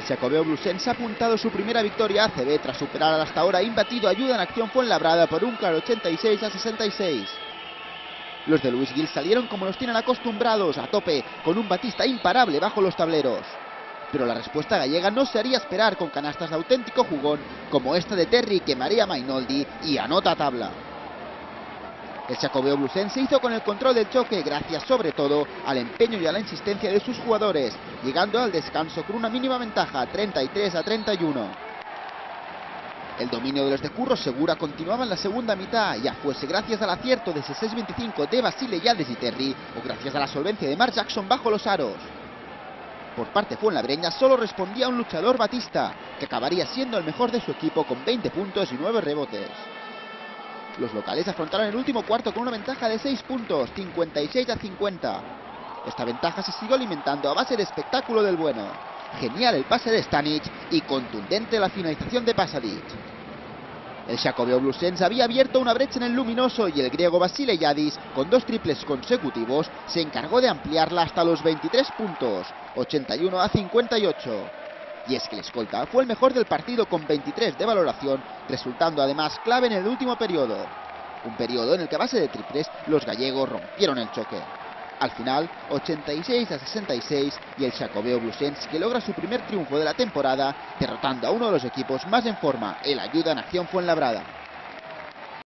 Xacobeo Blusense ha apuntado su primera victoria a ACB tras superar al hasta ahora imbatido Ayuda en Acción Fuenlabrada por un claro 86-66. Los de Luis Gil salieron como nos tienen acostumbrados, a tope, con un Batista imparable bajo los tableros. Pero la respuesta gallega no se haría esperar con canastas de auténtico jugón como esta de Terry que marea Mainoldi y anota tabla. El Xacobeo Blusense hizo con el control del choque gracias sobre todo al empeño y a la insistencia de sus jugadores, llegando al descanso con una mínima ventaja, 33-31. El dominio de los de Curro Segura continuaba en la segunda mitad, ya fuese gracias al acierto de ese 6-25 de Basile Yades y Terry, o gracias a la solvencia de Mark Jackson bajo los aros. Por parte fuenlabreña solo respondía un luchador Batista, que acabaría siendo el mejor de su equipo con 20 puntos y 9 rebotes. Los locales afrontaron el último cuarto con una ventaja de 6 puntos, 56-50. Esta ventaja se siguió alimentando a base de espectáculo del bueno. Genial el pase de Stanic y contundente la finalización de Pasadic. El Xacobeo Blusense había abierto una brecha en el luminoso y el griego Basile Yadis, con 2 triples consecutivos, se encargó de ampliarla hasta los 23 puntos, 81-58. Y es que el escolta fue el mejor del partido con 23 de valoración, resultando además clave en el último periodo. Un periodo en el que a base de triples los gallegos rompieron el choque. Al final, 86-66 y el Xacobeo Blusense que logra su primer triunfo de la temporada, derrotando a uno de los equipos más en forma, el Ayuda en Acción Fuenlabrada.